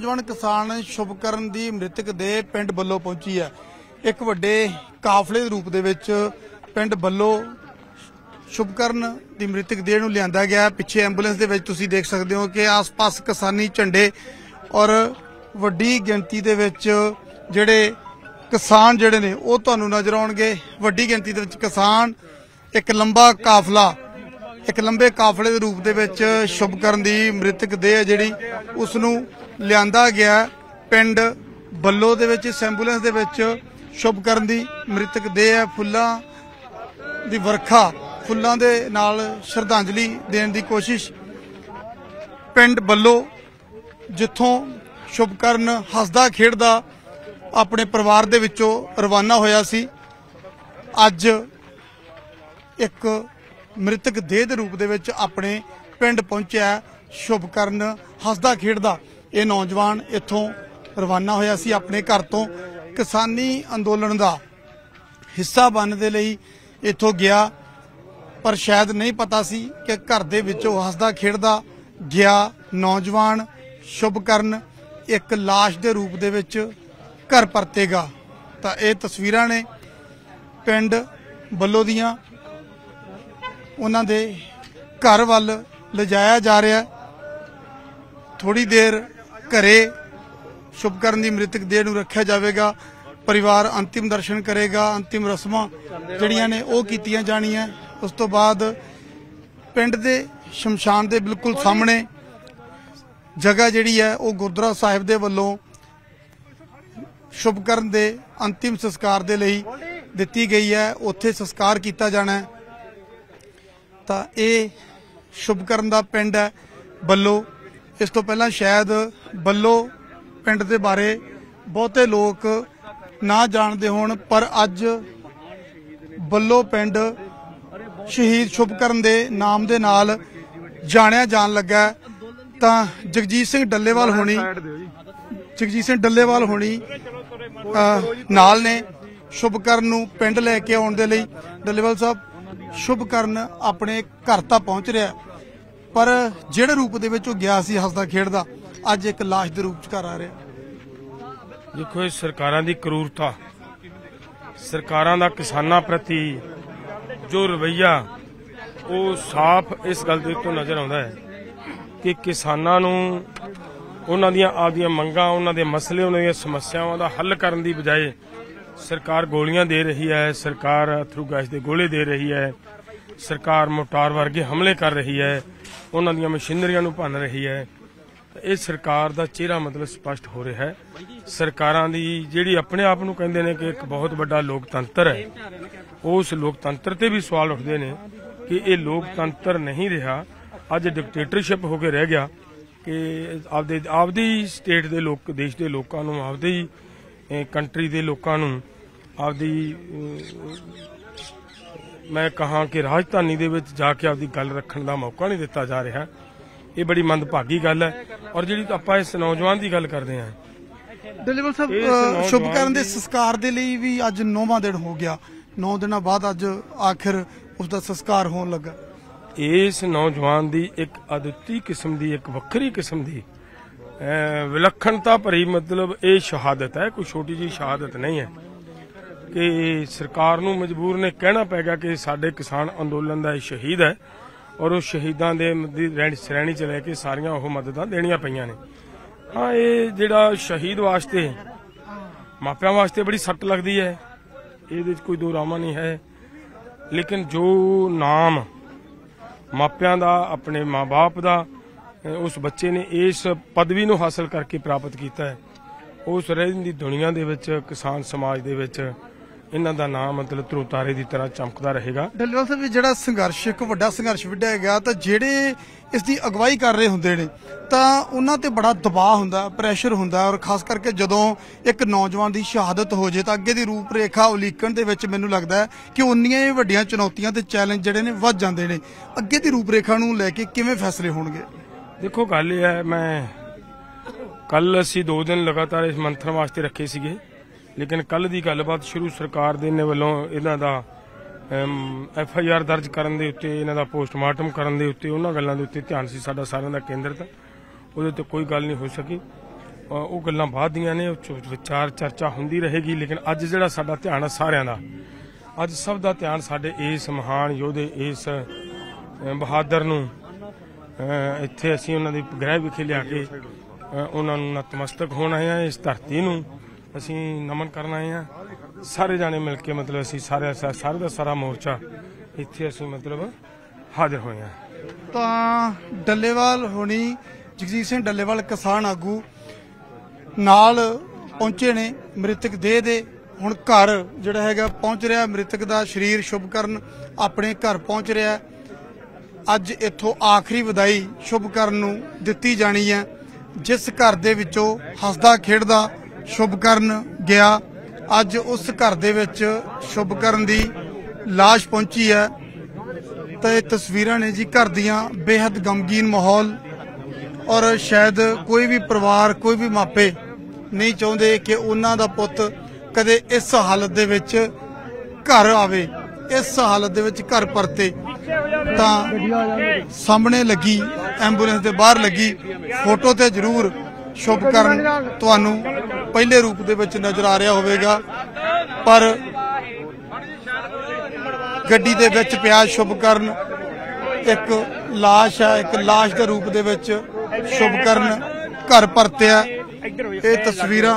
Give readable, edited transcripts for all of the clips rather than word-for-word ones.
नौजवान किसान शुभकरण की मृतक देह पिंड बल्लो पहुंची है। एक वड्डे काफले के रूप दे विच पिंड बल्लो शुभकरण की मृतक देह नूं लिआंदा गया। पिछे एंबूलेंस दे विच तुसीं देख सकते हो कि आस पास किसानी झंडे और वड्डी गिणती दे विच जिहड़े किसान जिहड़े ने वो तुहानूं नज़र आउणगे। वड्डी गिणती दे विच किसान, एक लंबा काफला, एक लंबे काफले के रूप दे शुभकरण की मृतक देह जिहड़ी उसनूं लिआंदा गया पिंड बल्लो दे विच। इस एंबूलेंस दे विच शुभकरण की मृतक देह है। फुल्लां दी वर्खा, फुल्लां दे नाल श्रद्धांजलि देण दी कोशिश। पिंड बल्लो जिथों शुभकरण हसदा खेडदा अपने परिवार दे विचों रवाना होया सी, अज एक मृतक देह के रूप दे विच अपने पिंड पहुंचा। शुभकरण हसदा खेडदा ये नौजवान इथों रवाना होया सी अपने घर तो। किसानी अंदोलन का हिस्सा बनने दे लई इथों गया, पर शायद नहीं पता सी कि घर दे विचों हसदा खेडदा गया नौजवान शुभकरण एक लाश के रूप दे विच घर परतेगा। तो ये तस्वीरां ने पिंड बल्लो दियां, उन्हां दे घर वल लिजाया जा रहा है। थोड़ी देर घरे शुभकरण की मृतक देह नूं रखा जाएगा। परिवार अंतिम दर्शन करेगा, अंतिम रस्मां जिहड़ियां ने वो कीतियां जाणियां। उस तो बाद पिंड दे शमशान दे बिल्कुल सामने जगह जिहड़ी है वो गुरुद्वारा साहिब दे वल्लों शुभकरण दे अंतिम संस्कार दे लई दित्ती गई है। उत्थे संस्कार किया जाना है। तो ये शुभकरण दा पिंड है बल्लो। इस तो पहला शायद बल्लो पिंड दे बारे बहुते लोग ना जानते होण, पर अज बल्लो पिंड शहीद शुभकरण दे नाम दे नाल जाणिया जान लगा। तां जगजीत सिंह डल्लेवाल होणी नाल ने शुभकरण नूं पिंड लैके आउण दे लई। डल्लेवाल साहब, शुभकरण अपने घर तक पहुंच रहा, पर जिहड़े रूप दे विच गया सी हसदा खेडदा, अज एक लाश दे रूप च घर आ रहा। देखो, सरकारां दी क्रूरता, सरकारां दा किसानां प्रति जो रवैया वो साफ इस गल दे तो नज़र आउंदा है कि किसानां नूं उन्हां दियां आपदियां मंगां, उन्हां दे मसले, उन्हां दियां समस्यावां दा हल करन दी बजाय सरकार गोलियां दे रही है, सरकार अथरू गैस के गोले दे रही है, सरकार मोटार वर्गे हमले कर रही है, उन्हां दियां मशीनरियां नूं भन्न रही है। ये सरकार दा चेहरा मतलब स्पष्ट हो रहा है। सरकारां दी जिहड़ी अपने आप नूं कहंदे ने कि एक बहुत बड़ा लोकतंत्र है, उस लोकतंत्र ते भी सवाल उठदे ने कि ये लोकतंत्र नहीं रहा, अज डिक्टेटरशिप होके रह गया कि आपदी स्टेट दे लोग, देश के लोगों नूं, आपदी कंट्री के लोगों नूं, आपदी मैं कहा कि राजधानी दे विच जाके आपदी गल रखण दा मौका नहीं दिता जा रहा। ये बड़ी मंदभागी गल है। और जिहड़ी आपां इस नौजवान की गल करदे हां, डल्लेवाल साहब, शुभकरण दे संस्कार दे लई भी अज 9वां दिन हो गया। 9 दिनों बाद अज आखिर उसका संस्कार होने लगा। इस नौजवान की एक अद्वितीय किस्म की, एक वक्री किस्म की विलक्षणता भरी मतलब ये शहादत है, कोई छोटी जी शहादत नहीं है कि सरकार नूं मजबूर ने कहना पै गया कि साडे किसान अंदोलन का शहीद है और उस शहीदां दे श्रेणी च लैके सारियां ओह मददां देणियां पईयां ने। हाँ, ये जिहड़ा शहीद वास्ते मापियां वास्ते बड़ी सट लगदी है, ये कोई दो रामा नहीं है। लेकिन जो नाम मापियां दा, अपने माँ बाप दा, उस बच्चे ने इस पदवी नूं हासिल करके प्राप्त किया है, उस रहंदी दुनिया दे विच किसान समाज दे विच इन्हां दा नाम मतलब ध्रुवतारे की तरह चमकदा रहेगा। डल्लेवाल साहब, जिहड़ा संघर्ष एक वड्डा संघर्ष विढ़िया गया, तो जिहड़े इसकी अगवाई कर रहे हुंदे ने तां उन्हां ते बड़ा दबाव हुंदा, प्रेशर हुंदा, और खास करके जदों एक नौजवान की शहादत हो जाए तो अगे की रूपरेखा उलीकण दे विच मैनूं लगदा है कि उन्नियां ही वड्डियां चुनौतियां ते चैलेंज जिहड़े ने वध जांदे ने। अगे की रूपरेखा नूं लैके किवें फैसले होणगे? देखो, गल यह है, मैं कल असीं 2 दिन लगातार इस मंथन वास्ते रखे सीगे, लेकिन कल की गलबात शुरू सरकार दे वालों इन्हां दा FIR दर्ज करन दे उत्ते, इन्हां दा पोस्टमार्टम करन दे उत्ते, उन्हां गल्लां दे उत्ते ध्यान सी साडा सारिआं दा केंद्रित। उहदे ते कोई गल नहीं हो सकी। ਉਹ ਗੱਲਾਂ ਬਾਅਦ ਦੀਆਂ ਨੇ, ਵਿਚਾਰ ਚਰਚਾ ਹੁੰਦੀ ਰਹੇਗੀ। ਲੇਕਿਨ ਅੱਜ ਜਿਹੜਾ ਸਾਡਾ ਧਿਆਨ ਹੈ ਸਾਰਿਆਂ ਦਾ, ਅੱਜ ਸਭ ਦਾ ਧਿਆਨ ਸਾਡੇ ਇਸ ਮਹਾਨ ਯੋਧੇ, ਇਸ ਬਹਾਦਰ ਨੂੰ ਇੱਥੇ ਅਸੀਂ ਉਹਨਾਂ ਦੇ ਗ੍ਰਹਿ ਵਿਖੇ ਲਿਆ ਕੇ ਉਹਨਾਂ ਨੂੰ ਨਤਮਸਤਕ ਹੋਣ ਆਏ ਹਾਂ। ਇਸ ਧਰਤੀ ਨੂੰ ਅਸੀਂ ਨਮਨ ਕਰਨ ਆਏ ਹਾਂ। ਸਾਰੇ ਜਾਣੇ ਮਿਲ ਕੇ ਮਤਲਬ ਅਸੀਂ ਸਾਰੇ ਦਾ ਸਾਰਾ ਮੋਰਚਾ ਇੱਥੇ ਅਸੀਂ ਮਤਲਬ ਹਾਜ਼ਰ ਹੋਏ ਹਾਂ। ਤਾਂ ਡੱਲੇਵਾਲ ਹੋਣੀ, ਜਗਜੀਤ ਸਿੰਘ ਡੱਲੇਵਾਲ ਕਿਸਾਨ ਆਗੂ ਨਾਲ ਪਹੁੰਚੇ ਨੇ ਮ੍ਰਿਤਕ ਦੇਹ ਦੇ। ਹੁਣ ਘਰ ਜਿਹੜਾ ਹੈਗਾ ਪਹੁੰਚ ਰਿਹਾ, ਮ੍ਰਿਤਕ ਦਾ ਸਰੀਰ ਸ਼ੁਭਕਰਨ ਆਪਣੇ ਘਰ ਪਹੁੰਚ ਰਿਹਾ। ਅੱਜ ਇੱਥੋਂ ਆਖਰੀ ਵਿਦਾਈ ਸ਼ੁਭਕਰਨ ਨੂੰ ਦਿੱਤੀ ਜਾਣੀ ਹੈ। ਜਿਸ ਘਰ ਦੇ ਵਿੱਚੋਂ ਹੱਸਦਾ ਖੇਡਦਾ ਸ਼ੁਭਕਰਨ ਗਿਆ, ਅੱਜ ਉਸ ਘਰ ਦੇ ਵਿੱਚ ਸ਼ੁਭਕਰਨ ਦੀ ਲਾਸ਼ ਪਹੁੰਚੀ ਹੈ। ਤਾਂ ਇਹ ਤਸਵੀਰਾਂ ਨੇ ਜੀ ਘਰ ਦੀਆਂ, ਬੇहद ਗਮਗੀਨ ਮਾਹੌਲ। ਔਰ ਸ਼ਾਇਦ ਕੋਈ ਵੀ ਪਰਿਵਾਰ, ਕੋਈ ਵੀ ਮਾਪੇ ਨਹੀਂ ਚਾਹੁੰਦੇ ਕਿ ਉਹਨਾਂ ਦਾ ਪੁੱਤ ਕਦੇ ਇਸ ਹਾਲਤ ਦੇ ਵਿੱਚ ਘਰ ਆਵੇ, ਇਸ ਹਾਲਤ ਦੇ ਵਿੱਚ ਘਰ ਪਰਤੇ। ਤਾਂ ਸਾਹਮਣੇ ਲੱਗੀ ਐਂਬੂਲੈਂਸ ਦੇ ਬਾਹਰ ਲੱਗੀ ਫੋਟੋ ਤੇ ਜ਼ਰੂਰ ਸ਼ੁਭਕਰਨ ਤੁਹਾਨੂੰ ਪਹਿਲੇ ਰੂਪ ਦੇ ਵਿੱਚ ਨਜ਼ਰ ਆ ਰਿਹਾ ਹੋਵੇਗਾ, ਪਰ ਗੱਡੀ ਦੇ ਵਿੱਚ ਪਿਆ ਸ਼ੁਭਕਰਨ ਇੱਕ ਲਾਸ਼ ਹੈ। ਇੱਕ ਲਾਸ਼ ਦੇ ਰੂਪ ਦੇ ਵਿੱਚ ਸ਼ੁਭਕਰਨ ਘਰ ਪਰਤਿਆ। ਇਹ ਤਸਵੀਰਾਂ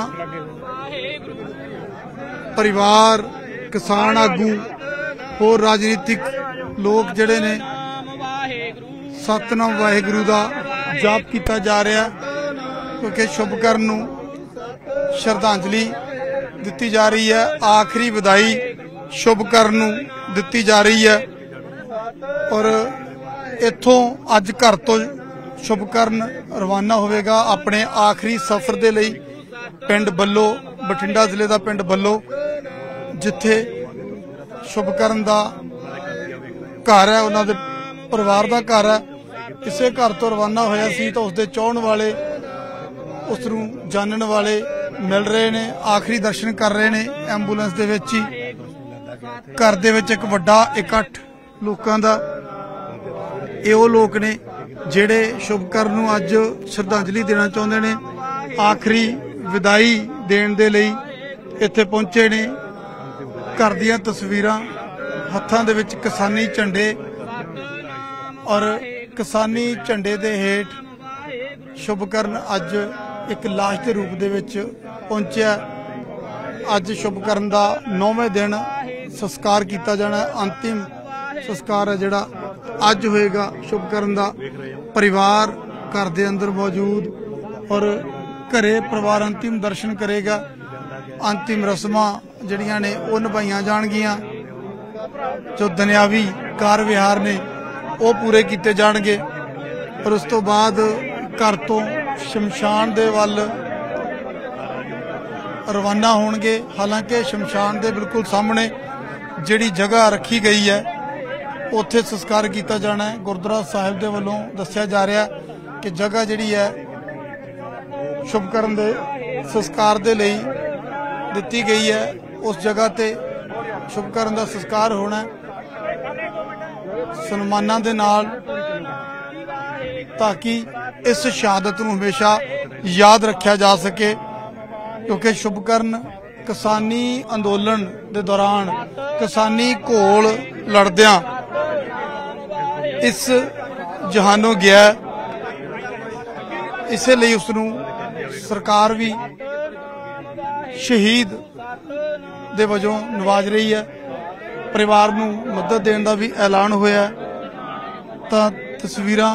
ਪਰਿਵਾਰ, ਕਿਸਾਨ ਆਗੂ, ਹੋਰ ਰਾਜਨੀਤਿਕ ਲੋਕ ਜਿਹੜੇ ਨੇ ਸਤਨਾਮ ਵਾਹਿਗੁਰੂ ਦਾ ਜਾਪ ਕੀਤਾ ਜਾ ਰਿਹਾ, ਕਿਉਂਕਿ ਸ਼ੁਭਕਰਨ ਨੂੰ ਸ਼ਰਧਾਂਜਲੀ ਦਿੱਤੀ ਜਾ ਰਹੀ ਹੈ। ਆਖਰੀ ਵਿਦਾਈ ਸ਼ੁਭਕਰਨ ਨੂੰ ਦਿੱਤੀ ਜਾ ਰਹੀ ਹੈ। ਔਰ ਇੱਥੋਂ ਅੱਜ ਘਰ ਤੋਂ ਸ਼ੁਭਕਰਨ ਰਵਾਨਾ ਹੋਵੇਗਾ ਆਪਣੇ ਆਖਰੀ ਸਫ਼ਰ ਦੇ ਲਈ ਪਿੰਡ ਬੱਲੋ, ਬਠਿੰਡਾ ਜ਼ਿਲ੍ਹੇ ਦਾ ਪਿੰਡ ਬੱਲੋ, ਜਿੱਥੇ ਸ਼ੁਭਕਰਨ ਦਾ ਘਰ ਹੈ, ਉਹਨਾਂ ਦੇ ਪਰਿਵਾਰ ਦਾ ਘਰ ਹੈ। ਇਸੇ ਘਰ ਤੋਂ ਰਵਾਨਾ ਹੋਇਆ ਸੀ ਤਾਂ ਉਸਦੇ ਚਾਹਣ ਵਾਲੇ, ਉਸ ਨੂੰ ਜਾਣਨ ਵਾਲੇ ਮਿਲ ਰਹੇ ਨੇ, ਆਖਰੀ ਦਰਸ਼ਨ ਕਰ ਰਹੇ ਨੇ ਐਂਬੂਲੈਂਸ ਦੇ ਵਿੱਚ ਹੀ। ਘਰ ਦੇ ਵਿੱਚ ਇੱਕ ਵੱਡਾ ਇਕੱਠ ਲੋਕਾਂ ਦਾ। ਇਹ ਉਹ ਲੋਕ ਨੇ ਜਿਹੜੇ ਸ਼ੁਭਕਰਨ ਨੂੰ ਅੱਜ ਸ਼ਰਧਾਂਜਲੀ ਦੇਣਾ ਚਾਹੁੰਦੇ ਨੇ, ਆਖਰੀ ਵਿਦਾਈ ਦੇਣ ਦੇ ਲਈ ਇੱਥੇ ਪਹੁੰਚੇ ਨੇ। ਘਰ ਦੀਆਂ ਤਸਵੀਰਾਂ, ਹੱਥਾਂ ਦੇ ਵਿੱਚ ਕਿਸਾਨੀ ਝੰਡੇ, ਔਰ ਕਿਸਾਨੀ ਝੰਡੇ ਦੇ ਹੇਠ ਸ਼ੁਭਕਰਨ ਅੱਜ ਇੱਕ ਲਾਸ਼ ਦੇ ਰੂਪ ਦੇ ਵਿੱਚ ਪਹੁੰਚਿਆ। ਅੱਜ ਸ਼ੁਭਕਰਨ ਦਾ 9ਵੇਂ ਦਿਨ ਸੰਸਕਾਰ ਕੀਤਾ ਜਾਣਾ। ਅੰਤਿਮ ਸੰਸਕਾਰ ਹੈ ਜਿਹੜਾ ਅੱਜ ਹੋਏਗਾ ਸ਼ੁਭਕਰਨ ਦਾ। ਪਰਿਵਾਰ ਘਰ ਦੇ ਅੰਦਰ ਮੌਜੂਦ, ਔਰ ਘਰੇ ਪਰਿਵਾਰ ਅੰਤਿਮ ਦਰਸ਼ਨ ਕਰੇਗਾ। ਅੰਤਿਮ ਰਸਮਾਂ ਜਿਹੜੀਆਂ ਨੇ ਉਹ ਨਿਭਾਈਆਂ ਜਾਣਗੀਆਂ, ਜੋ ਦੁਨਿਆਵੀ ਕਾਰ ਵਿਹਾਰ ਨੇ ਉਹ ਪੂਰੇ ਕੀਤੇ ਜਾਣਗੇ। ਔਰ ਉਸ ਤੋਂ ਬਾਅਦ ਘਰ ਤੋਂ ਸ਼ਮਸ਼ਾਨ ਦੇ ਵੱਲ ਰਵਾਨਾ ਹੋਣਗੇ। ਹਾਲਾਂਕਿ ਸ਼ਮਸ਼ਾਨ ਦੇ ਬਿਲਕੁਲ ਸਾਹਮਣੇ ਜਿਹੜੀ ਜਗ੍ਹਾ ਰੱਖੀ ਗਈ ਹੈ ਉੱਥੇ ਸੰਸਕਾਰ ਕੀਤਾ ਜਾਣਾ ਹੈ। ਗੁਰਦੁਆਰਾ ਸਾਹਿਬ ਦੇ ਵੱਲੋਂ ਦੱਸਿਆ ਜਾ ਰਿਹਾ ਕਿ ਜਗ੍ਹਾ ਜਿਹੜੀ ਹੈ ਸ਼ੁਭਕਰਨ ਦੇ ਸੰਸਕਾਰ ਦੇ ਲਈ ਦਿੱਤੀ ਗਈ ਹੈ। ਉਸ ਜਗ੍ਹਾ ਤੇ ਸ਼ੁਭਕਰਨ ਦਾ ਸੰਸਕਾਰ ਹੋਣਾ ਸਨਮਾਨਾਂ ਦੇ ਨਾਲ, ਤਾਂ ਕਿ ਇਸ ਸ਼ਹਾਦਤ ਨੂੰ ਹਮੇਸ਼ਾ ਯਾਦ ਰੱਖਿਆ ਜਾ ਸਕੇ। ਕਿਉਂਕਿ ਸ਼ੁਭਕਰਨ ਕਿਸਾਨੀ ਅੰਦੋਲਨ ਦੇ ਦੌਰਾਨ ਕਿਸਾਨੀ ਘੋਲ ਲੜਦਿਆਂ ਇਸ ਜਹਾਨੋਂ ਗਿਆ। ਇਸੇ ਲਈ ਉਸ ਨੂੰ ਸਰਕਾਰ ਵੀ ਸ਼ਹੀਦ ਦੇ ਵਜੋਂ ਨਵਾਜ ਰਹੀ ਹੈ। ਪਰਿਵਾਰ ਨੂੰ ਮਦਦ ਦੇਣ ਦਾ ਵੀ ਐਲਾਨ ਹੋਇਆ। ਤਾਂ ਤਸਵੀਰਾਂ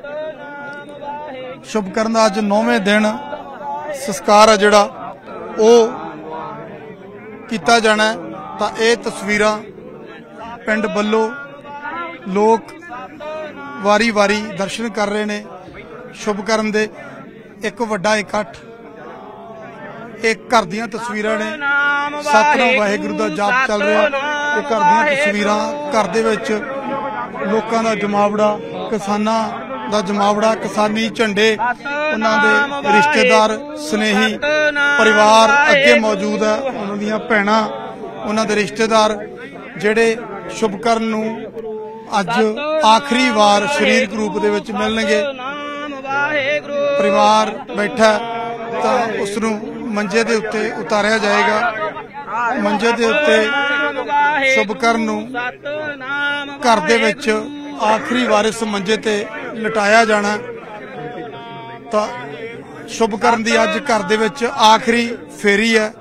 ਸ਼ੁਭਕਰਨ ਦਾ ਅੱਜ 9ਵੇਂ ਦਿਨ ਸੰਸਕਾਰ ਹੈ ਜਿਹੜਾ ਉਹ ਕੀਤਾ ਜਾਣਾ। ਤਾਂ ਇਹ ਤਸਵੀਰਾਂ ਪਿੰਡ ਬੱਲੋ, ਲੋਕ ਵਾਰੀ-ਵਾਰੀ ਦਰਸ਼ਨ ਕਰ ਰਹੇ ਨੇ ਸ਼ੁਭਕਰਨ ਦੇ। ਇੱਕ ਵੱਡਾ ਇਕੱਠ, ਇਹ ਘਰ ਦੀਆਂ ਤਸਵੀਰਾਂ ਨੇ, ਸਤਨਾਮ ਵਾਹਿਗੁਰੂ ਦਾ ਜਾਪ ਚੱਲ ਰਿਹਾ। ਇਹ ਘਰ ਦੀਆਂ ਤਸਵੀਰਾਂ, ਘਰ ਦੇ ਵਿੱਚ ਲੋਕਾਂ ਦਾ ਜਮਾਵੜਾ, ਕਿਸਾਨਾਂ ਦਾ ਜਮਾਵੜਾ, ਕਿਸਾਨੀ ਝੰਡੇ, ਉਹਨਾਂ ਦੇ ਰਿਸ਼ਤੇਦਾਰ, ਸਨੇਹੀ ਪਰਿਵਾਰ ਅੱਗੇ ਮੌਜੂਦ ਹੈ, ਉਹਨਾਂ ਦੀਆਂ ਭੈਣਾਂ, ਉਹਨਾਂ ਦੇ ਰਿਸ਼ਤੇਦਾਰ ਜਿਹੜੇ ਸ਼ੁਭਕਰਨ ਨੂੰ ਅੱਜ ਆਖਰੀ ਵਾਰ ਸਰੀਰਕ ਰੂਪ ਦੇ ਵਿੱਚ ਮਿਲਣਗੇ। ਪਰਿਵਾਰ ਬੈਠਾ, ਤਾਂ ਉਸ ਨੂੰ ਮੰਜੇ ਦੇ ਉੱਤੇ ਉਤਾਰਿਆ ਜਾਏਗਾ। ਮੰਜੇ ਦੇ ਉੱਤੇ ਸ਼ੁਭਕਰਨ ਨੂੰ ਘਰ ਦੇ ਵਿੱਚ ਆਖਰੀ ਵਾਰਿਸ ਮੰਜੇ ਤੇ ਲਿਟਾਇਆ ਜਾਣਾ। ਤਾਂ ਸ਼ੁਭਕਰਨ ਦੀ ਅੱਜ ਘਰ ਦੇ ਵਿੱਚ ਆਖਰੀ ਫੇਰੀ ਹੈ।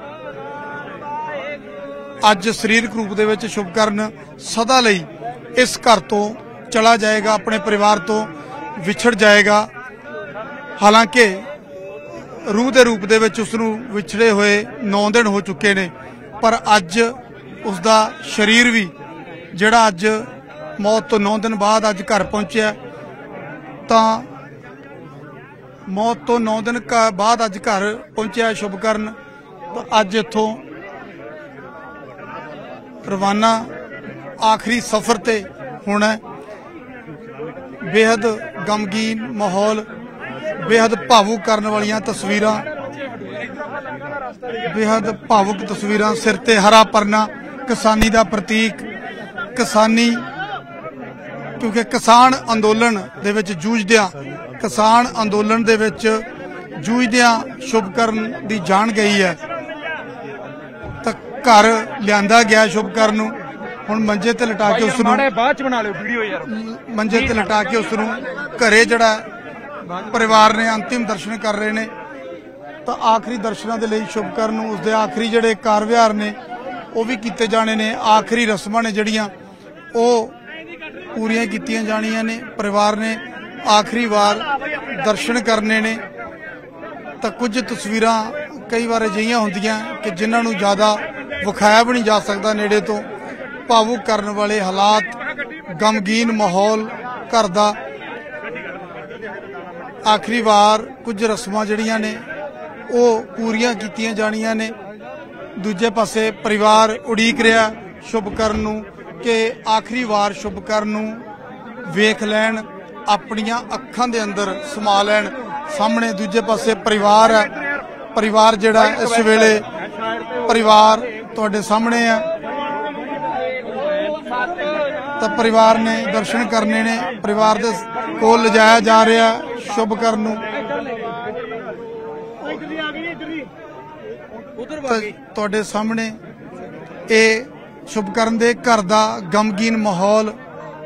ਅੱਜ ਸਰੀਰਕ ਰੂਪ ਦੇ ਵਿੱਚ ਸ਼ੁਭਕਰਨ ਸਦਾ ਲਈ ਇਸ ਘਰ ਤੋਂ ਚਲਾ ਜਾਏਗਾ, ਆਪਣੇ ਪਰਿਵਾਰ ਤੋਂ ਵਿਛੜ ਜਾਏਗਾ। ਹਾਲਾਂਕਿ ਰੂਹ ਦੇ ਰੂਪ ਦੇ ਵਿੱਚ ਉਸ ਨੂੰ ਵਿਛੜੇ ਹੋਏ 9 ਦਿਨ ਹੋ ਚੁੱਕੇ ਨੇ, ਪਰ ਅੱਜ ਉਸ ਦਾ ਸਰੀਰ ਵੀ ਜਿਹੜਾ ਅੱਜ ਮੌਤ ਤੋਂ 9 ਦਿਨ ਬਾਅਦ ਅੱਜ ਘਰ ਪਹੁੰਚਿਆ। ਤਾਂ ਮੌਤ ਤੋਂ 9 ਦਿਨ ਬਾਅਦ ਅੱਜ ਘਰ ਪਹੁੰਚਿਆ ਸ਼ੁਭਕਰਨ। ਤਾਂ ਅੱਜ ਇੱਥੋਂ ਰਵਾਨਾ ਆਖਰੀ ਸਫ਼ਰ ਤੇ ਹੋਣਾ। ਬੇहद ਗਮਗੀਨ ਮਾਹੌਲ, ਬੇहद ਭਾਵੁਕ ਕਰਨ ਵਾਲੀਆਂ ਤਸਵੀਰਾਂ, ਬੇहद ਭਾਵੁਕ ਤਸਵੀਰਾਂ। ਸਿਰ ਤੇ ਹਰਾ ਪਰਨਾ, ਕਿਸਾਨੀ ਦਾ ਪ੍ਰਤੀਕ, ਕਿਸਾਨੀ, ਕਿਉਂਕਿ ਕਿਸਾਨ ਅੰਦੋਲਨ ਦੇ ਵਿੱਚ ਜੂਝਦਿਆਂ, ਕਿਸਾਨ ਅੰਦੋਲਨ ਦੇ ਵਿੱਚ ਜੂਝਦਿਆਂ ਸ਼ੁਭਕਰਨ ਦੀ ਜਾਨ ਗਈ ਹੈ। ਤਾਂ ਘਰ ਲਿਆਂਦਾ ਗਿਆ ਸ਼ੁਭਕਰਨ ਨੂੰ। ਹੁਣ ਮੰਜੇ ਤੇ ਲਿਟਾ ਕੇ ਉਸ ਨੂੰ ਮੰਜੇ ਤੇ ਲਿਟਾ ਕੇ ਉਸ ਨੂੰ ਘਰੇ ਜਿਹੜਾ ਪਰਿਵਾਰ ਨੇ ਅੰਤਿਮ ਦਰਸ਼ਨ ਕਰ ਰਹੇ ਨੇ। ਤਾਂ ਆਖਰੀ ਦਰਸ਼ਨਾਂ ਦੇ ਲਈ ਸ਼ੁਭਕਰਨ ਨੂੰ ਉਸਦੇ ਆਖਰੀ ਜਿਹੜੇ ਕਾਰ ਵਿਹਾਰ ਨੇ ਉਹ ਵੀ ਕੀਤੇ ਜਾਣੇ ਨੇ। ਆਖਰੀ ਰਸਮਾਂ ਨੇ ਜਿਹੜੀਆਂ ਉਹ ਪੂਰੀਆਂ ਕੀਤੀਆਂ ਜਾਣੀਆਂ ਨੇ। ਪਰਿਵਾਰ ਨੇ ਆਖਰੀ ਵਾਰ ਦਰਸ਼ਨ ਕਰਨੇ ਨੇ। ਤਾਂ ਕੁਝ ਤਸਵੀਰਾਂ ਕਈ ਵਾਰ ਅਜਿਹੀਆਂ ਹੁੰਦੀਆਂ ਕਿ ਜਿਨ੍ਹਾਂ ਨੂੰ ਜ਼ਿਆਦਾ ਵਿਖਾਇਆ ਵੀ ਨਹੀਂ ਜਾ ਸਕਦਾ ਨੇੜੇ ਤੋਂ। ਭਾਵੁਕ ਕਰਨ ਵਾਲੇ ਹਾਲਾਤ, ਗਮਗੀਨ ਮਾਹੌਲ ਘਰ ਦਾ। ਆਖਰੀ ਵਾਰ ਕੁਝ ਰਸਮਾਂ ਜਿਹੜੀਆਂ ਨੇ ਉਹ ਪੂਰੀਆਂ ਕੀਤੀਆਂ ਜਾਣੀਆਂ ਨੇ। ਦੂਜੇ ਪਾਸੇ ਪਰਿਵਾਰ ਉਡੀਕ ਰਿਹਾ ਸ਼ੁਭਕਰਨ ਨੂੰ ਕਿ ਆਖਰੀ ਵਾਰ ਸ਼ੁਭਕਰਨ ਨੂੰ ਵੇਖ ਲੈਣ, ਆਪਣੀਆਂ ਅੱਖਾਂ ਦੇ ਅੰਦਰ ਸਮਾ ਲੈਣ। ਸਾਹਮਣੇ ਦੂਜੇ ਪਾਸੇ ਪਰਿਵਾਰ ਹੈ। ਪਰਿਵਾਰ ਜਿਹੜਾ ਇਸ ਵੇਲੇ ਪਰਿਵਾਰ ਤੁਹਾਡੇ ਸਾਹਮਣੇ ਹੈ। ਤਾਂ ਪਰਿਵਾਰ ਨੇ ਦਰਸ਼ਨ ਕਰਨੇ ਨੇ। ਪਰਿਵਾਰ ਦੇ ਕੋਲ ਲਿਜਾਇਆ ਜਾ ਰਿਹਾ ਸ਼ੁਭਕਰਨ ਨੂੰ। ਤੁਹਾਡੇ ਸਾਹਮਣੇ ਇਹ ਸ਼ੁਭਕਰਨ ਦੇ ਘਰ ਦਾ ਗਮਗੀਨ ਮਾਹੌਲ।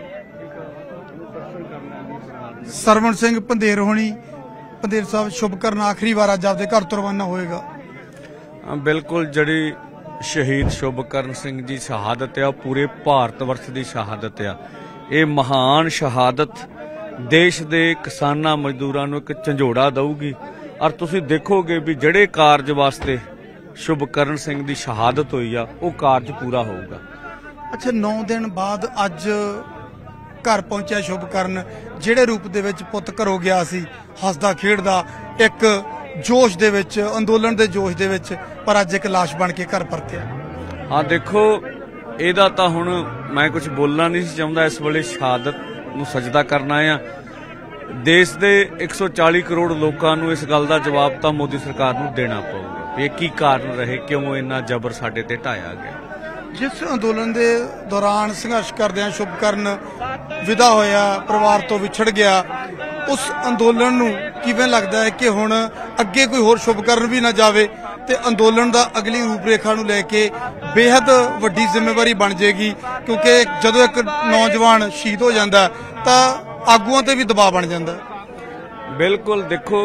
ਸਰਵਣ ਸਿੰਘ ਪੰਧੇਰ ਹੋਣੀ, ਪੰਧੇਰ ਸਾਹਿਬ, ਸ਼ੁਭਕਰਨ ਆਖਰੀ ਵਾਰ ਅੱਜ ਆਪਦੇ ਘਰ ਤੋਂ ਰਵਾਨਾ ਹੋਏਗਾ। ਬਿਲਕੁਲ, ਜਿਹੜੀ ਸ਼ਹੀਦ ਸ਼ੁਭਕਰਨ ਸਿੰਘ ਦੀ ਸ਼ਹਾਦਤ ਆ, ਪੂਰੇ ਭਾਰਤ ਵਰਸ਼ ਦੀ ਸ਼ਹਾਦਤ ਆ। ਇਹ ਮਹਾਨ ਸ਼ਹਾਦਤ ਦੇਸ਼ ਦੇ ਕਿਸਾਨਾਂ ਮਜ਼ਦੂਰਾਂ ਨੂੰ ਇੱਕ ਝੰਜੋੜਾ ਦਊਗੀ। ਔਰ ਤੁਸੀਂ ਦੇਖੋਗੇ ਵੀ ਜਿਹੜੇ ਕਾਰਜ ਵਾਸਤੇ ਸ਼ੁਭਕਰਨ ਸਿੰਘ ਦੀ ਸ਼ਹਾਦਤ ਹੋਈ ਆ ਉਹ ਕਾਰਜ ਪੂਰਾ ਹੋਊਗਾ। ਅੱਛਾ, 9 ਦਿਨ ਬਾਅਦ ਅੱਜ ਘਰ ਪਹੁੰਚਿਆ ਸ਼ੁਭਕਰਨ, ਜਿਹੜੇ ਰੂਪ ਦੇ ਵਿੱਚ ਪੁੱਤ ਘਰੋਂ ਗਿਆ ਸੀ, ਹੱਸਦਾ ਖੇਡਦਾ, ਇੱਕ ਜੋਸ਼ ਦੇ ਵਿੱਚ, ਅੰਦੋਲਨ ਦੇ ਜੋਸ਼ ਦੇ ਵਿੱਚ, ਪਰ ਅੱਜ ਇੱਕ ਲਾਸ਼ ਬਣ ਕੇ ਘਰ ਪਰਤਿਆ। ਹਾਂ ਦੇਖੋ, ਇਹਦਾ ਤਾਂ ਹੁਣ ਮੈਂ ਕੁਝ ਬੋਲਣਾ ਨਹੀਂ ਸੀ ਚਾਹੁੰਦਾ। ਇਸ ਵੇਲੇ ਸ਼ਹਾਦਤ ਨੂੰ ਸਜਦਾ ਕਰਨਾ ਆ। ਦੇਸ਼ ਦੇ 140 ਕਰੋੜ ਲੋਕਾਂ ਨੂੰ ਇਸ ਗੱਲ ਦਾ ਜਵਾਬ ਤਾਂ ਮੋਦੀ ਸਰਕਾਰ ਨੂੰ ਦੇਣਾ ਪਊਗਾ ਵੀ ਇਹ ਕੀ ਕਾਰਨ ਰਹੇ, ਕਿਉਂ ਇੰਨਾ ਜ਼ਬਰ ਸਾਡੇ ਤੇ ਢਾਇਆ ਗਿਆ। ਜਿਸ ਅੰਦੋਲਨ ਦੇ ਦੌਰਾਨ ਸੰਘਰਸ਼ ਕਰਦਿਆਂ ਸ਼ੁਭਕਰਨ ਵਿਦਾ ਹੋਇਆ, ਪਰਿਵਾਰ ਤੋਂ ਵਿਛੜ ਗਿਆ, ਉਸ ਅੰਦੋਲਨ ਨੂੰ ਕਿਵੇਂ ਲੱਗਦਾ ਹੈ ਕਿ ਹੁਣ ਅੱਗੇ ਕੋਈ ਹੋਰ ਸ਼ੁਭਕਰਨ ਵੀ ਨਾ ਜਾਵੇ ਤੇ ਅੰਦੋਲਨ ਦਾ ਅਗਲੀ ਰੂਪਰੇਖਾ ਨੂੰ ਲੈ ਕੇ ਬੇहद ਵੱਡੀ ਜ਼ਿੰਮੇਵਾਰੀ ਬਣ ਜਾਏਗੀ? ਕਿਉਂਕਿ ਜਦੋਂ ਇੱਕ ਨੌਜਵਾਨ ਸ਼ਹੀਦ ਹੋ ਜਾਂਦਾ ਤਾਂ ਆਗੂਆਂ ਤੇ ਵੀ ਦਬਾਅ ਬਣ ਜਾਂਦਾ। ਬਿਲਕੁਲ, ਦੇਖੋ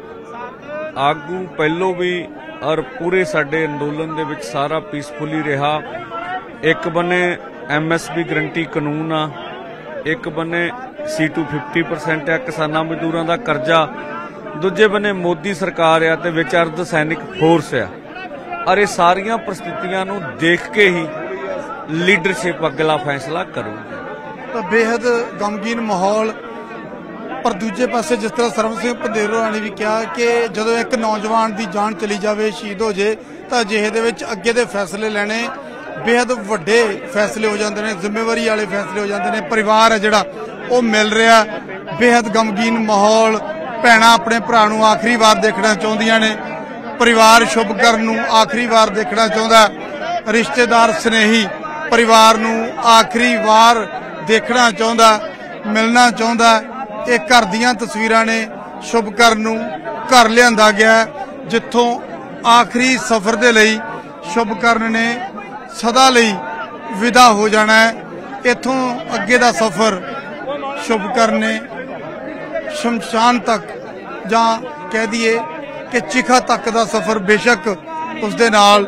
ਆਗੂ ਪਹਿਲੋਂ ਵੀ ਔਰ ਪੂਰੇ ਸਾਡੇ ਅੰਦੋਲਨ ਦੇ ਵਿੱਚ ਸਾਰਾ ਪੀਸਫੁਲੀ ਰਿਹਾ। ਇੱਕ ਬੰਨੇ MSP ਗਰੰਟੀ ਕਾਨੂੰਨ ਆ, ਇੱਕ ਬੰਨੇ C2 50% ਆ, ਕਿਸਾਨਾਂ ਮਜ਼ਦੂਰਾਂ ਦਾ ਕਰਜ਼ਾ, ਦੂਜੇ ਬੰਨੇ ਮੋਦੀ ਸਰਕਾਰ ਆ ਤੇ ਵਿੱਚ ਅਰਧ ਸੈਨਿਕ ਫੋਰਸ ਆ। ਔਰ ਇਹ ਸਾਰੀਆਂ ਪ੍ਰਸਥਿਤੀਆਂ ਨੂੰ ਦੇਖ ਕੇ ਹੀ ਲੀਡਰਸ਼ਿਪ ਅਗਲਾ ਫੈਸਲਾ ਕਰੂਗੀ। ਤਾਂ ਬੇहद ਗਮਗੀਨ ਮਾਹੌਲ। ਪਰ ਦੂਜੇ ਪਾਸੇ ਜਿਸ ਤਰ੍ਹਾਂ ਸਰਵਣ ਸਿੰਘ ਪੰਧੇਰ ਹੋਰਾਂ ਨੇ ਵੀ ਕਿਹਾ ਕਿ ਜਦੋਂ ਇੱਕ ਨੌਜਵਾਨ ਦੀ ਜਾਨ ਚਲੀ ਜਾਵੇ, ਸ਼ਹੀਦ ਹੋ ਜੇ, ਤਾਂ ਅਜਿਹੇ ਦੇ ਵਿੱਚ ਅੱਗੇ ਦੇ ਫੈਸਲੇ ਲੈਣੇ ਬੇहद ਵੱਡੇ ਫੈਸਲੇ ਹੋ ਜਾਂਦੇ ਨੇ, ਜ਼ਿੰਮੇਵਾਰੀ ਵਾਲੇ ਫੈਸਲੇ ਹੋ ਜਾਂਦੇ ਨੇ। ਪਰਿਵਾਰ ਹੈ ਜਿਹੜਾ ਉਹ ਮਿਲ ਰਿਹਾ, ਬੇहद ਗਮਗੀਨ ਮਾਹੌਲ। ਭੈਣਾਂ ਆਪਣੇ ਭਰਾ ਨੂੰ ਆਖਰੀ ਵਾਰ ਦੇਖਣਾ ਚਾਹੁੰਦੀਆਂ ਨੇ, ਪਰਿਵਾਰ ਸ਼ੁਭਕਰਨ ਨੂੰ ਆਖਰੀ ਵਾਰ ਦੇਖਣਾ ਚਾਹੁੰਦਾ, ਰਿਸ਼ਤੇਦਾਰ ਸਨੇਹੀ ਪਰਿਵਾਰ ਨੂੰ ਆਖਰੀ ਵਾਰ ਦੇਖਣਾ ਚਾਹੁੰਦਾ, ਮਿਲਣਾ ਚਾਹੁੰਦਾ। ਇਹ ਘਰ ਦੀਆਂ ਤਸਵੀਰਾਂ ਨੇ। ਸ਼ੁਭਕਰਨ ਨੂੰ ਘਰ ਲਿਆਂਦਾ ਗਿਆ, ਜਿੱਥੋਂ ਆਖਰੀ ਸਫ਼ਰ ਦੇ ਲਈ ਸ਼ੁਭਕਰਨ ਨੇ ਸਦਾ ਲਈ ਵਿਦਾ ਹੋ ਜਾਣਾ ਹੈ। ਇੱਥੋਂ ਅੱਗੇ ਦਾ ਸਫ਼ਰ ਸ਼ੁਭਕਰਨ ਨੇ ਸ਼ਮਸ਼ਾਨ ਤੱਕ ਜਾਂ ਕਹਿ ਦਈਏ ਕਿ ਚਿਖਾ ਤੱਕ ਦਾ ਸਫ਼ਰ ਬੇਸ਼ੱਕ ਉਸਦੇ ਨਾਲ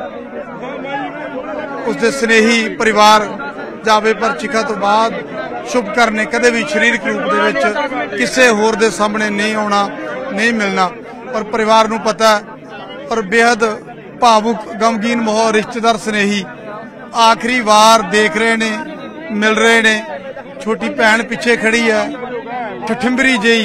ਉਸਦੇ ਸਨੇਹੀ ਪਰਿਵਾਰ ਜਾਵੇ, ਪਰ ਚਿਖਾ ਤੋਂ ਬਾਅਦ ਸ਼ੁਭਕਰਨ ਨੇ ਕਦੇ ਵੀ ਸਰੀਰਕ ਰੂਪ ਦੇ ਵਿੱਚ ਕਿਸੇ ਹੋਰ ਦੇ ਸਾਹਮਣੇ ਨਹੀਂ ਆਉਣਾ, ਨਹੀਂ ਮਿਲਣਾ। ਪਰ ਪਰਿਵਾਰ ਨੂੰ ਪਤਾ ਔਰ ਬੇहद ਭਾਵੁਕ ਗਮਗੀਨ ਮਾਹੌਲ, ਰਿਸ਼ਤੇਦਾਰ ਸਨੇਹੀ ਆਖਰੀ ਵਾਰ ਦੇਖ ਰਹੇ ਨੇ, ਮਿਲ ਰਹੇ ਨੇ। ਛੋਟੀ ਭੈਣ ਪਿੱਛੇ ਖੜੀ ਹੈ ਠਠਿੰਬਰੀ ਜਿਹੀ।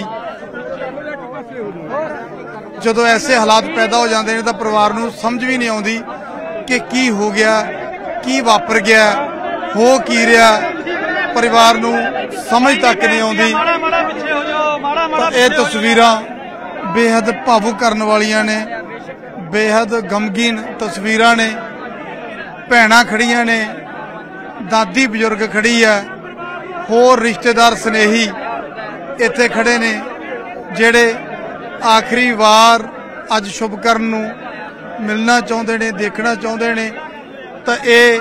ਜਦੋਂ ਐਸੇ ਹਾਲਾਤ ਪੈਦਾ ਹੋ ਜਾਂਦੇ ਨੇ ਤਾਂ ਪਰਿਵਾਰ ਨੂੰ ਸਮਝ ਵੀ ਨਹੀਂ ਆਉਂਦੀ ਕਿ ਕੀ ਹੋ ਗਿਆ, ਕੀ ਵਾਪਰ ਗਿਆ, ਹੋ ਕੀ ਰਿਹਾ। ਪਰਿਵਾਰ ਨੂੰ ਸਮਝ ਤੱਕ ਨਹੀਂ ਆਉਂਦੀ। ਤਾਂ ਇਹ ਤਸਵੀਰਾਂ ਬੇहद ਭਾਵੁਕ ਕਰਨ ਵਾਲੀਆਂ ਨੇ, ਬੇहद ਗਮਗੀਨ ਤਸਵੀਰਾਂ ਨੇ। ਭੈਣਾਂ ਖੜੀਆਂ ਨੇ, ਦਾਦੀ ਬਜ਼ੁਰਗ ਖੜੀ ਹੈ, ਹੋਰ ਰਿਸ਼ਤੇਦਾਰ ਸਨੇਹੀ ਇੱਥੇ ਖੜੇ ਨੇ ਜਿਹੜੇ ਆਖਰੀ ਵਾਰ ਅੱਜ ਸ਼ੁਭਕਰਨ ਨੂੰ ਮਿਲਣਾ ਚਾਹੁੰਦੇ ਨੇ, ਦੇਖਣਾ ਚਾਹੁੰਦੇ ਨੇ। ਤਾਂ ਇਹ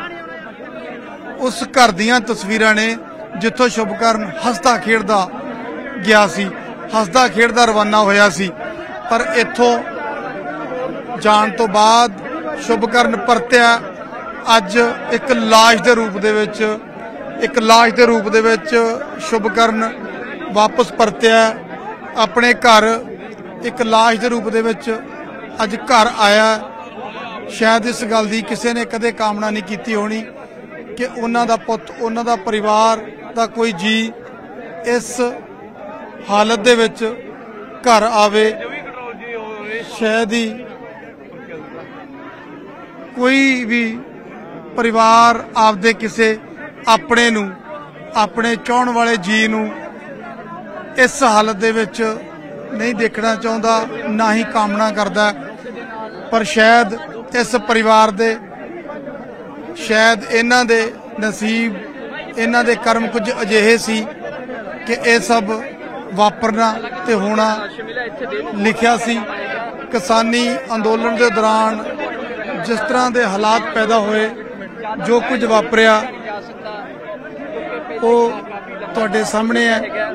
ਉਸ ਘਰ ਦੀਆਂ ਤਸਵੀਰਾਂ ਨੇ ਜਿੱਥੋਂ ਸ਼ੁਭਕਰਨ ਹੱਸਦਾ ਖੇਡਦਾ ਗਿਆ ਸੀ, ਹੱਸਦਾ ਖੇਡਦਾ ਰਵਾਨਾ ਹੋਇਆ ਸੀ। ਪਰ ਇੱਥੋਂ ਜਾਣ ਤੋਂ ਬਾਅਦ ਸ਼ੁਭਕਰਨ ਪਰਤਿਆ ਅੱਜ ਇੱਕ ਲਾਸ਼ ਦੇ ਰੂਪ ਦੇ ਵਿੱਚ, ਇੱਕ ਲਾਸ਼ ਦੇ ਰੂਪ ਦੇ ਵਿੱਚ ਸ਼ੁਭਕਰਨ ਵਾਪਸ ਪਰਤਿਆ ਆਪਣੇ ਘਰ। ਇੱਕ ਲਾਸ਼ ਦੇ ਰੂਪ ਦੇ ਵਿੱਚ ਅੱਜ ਘਰ ਆਇਆ। ਸ਼ਾਇਦ ਇਸ ਗੱਲ ਦੀ ਕਿਸੇ ਨੇ ਕਦੇ ਕਾਮਨਾ ਨਹੀਂ ਕੀਤੀ ਹੋਣੀ ਕਿ ਉਹਨਾਂ ਦਾ ਪੁੱਤ, ਉਹਨਾਂ ਦਾ ਪਰਿਵਾਰ ਦਾ ਕੋਈ ਜੀ ਇਸ ਹਾਲਤ ਦੇ ਵਿੱਚ ਘਰ ਆਵੇ। ਸ਼ਾਇਦ ਹੀ ਕੋਈ ਵੀ ਪਰਿਵਾਰ ਆਪਦੇ ਕਿਸੇ ਆਪਣੇ ਨੂੰ, ਆਪਣੇ ਚਾਹਣ ਵਾਲੇ ਜੀ ਨੂੰ ਇਸ ਹਾਲਤ ਦੇ ਵਿੱਚ ਨਹੀਂ ਦੇਖਣਾ ਚਾਹੁੰਦਾ, ਨਾ ਹੀ ਕਾਮਨਾ ਕਰਦਾ। ਪਰ ਸ਼ਾਇਦ ਇਸ ਪਰਿਵਾਰ ਦੇ, ਸ਼ਾਇਦ ਇਹਨਾਂ ਦੇ ਨਸੀਬ, ਇਹਨਾਂ ਦੇ ਕਰਮ ਕੁਝ ਅਜਿਹੇ ਸੀ ਕਿ ਇਹ ਸਭ ਵਾਪਰਨਾ ਤੇ ਹੋਣਾ ਲਿਖਿਆ ਸੀ। ਕਿਸਾਨੀ ਅੰਦੋਲਨ ਦੇ ਦੌਰਾਨ ਜਿਸ ਤਰ੍ਹਾਂ ਦੇ ਹਾਲਾਤ ਪੈਦਾ ਹੋਏ, ਜੋ ਕੁਝ ਵਾਪਰਿਆ ਉਹ ਤੁਹਾਡੇ ਸਾਹਮਣੇ ਹੈ।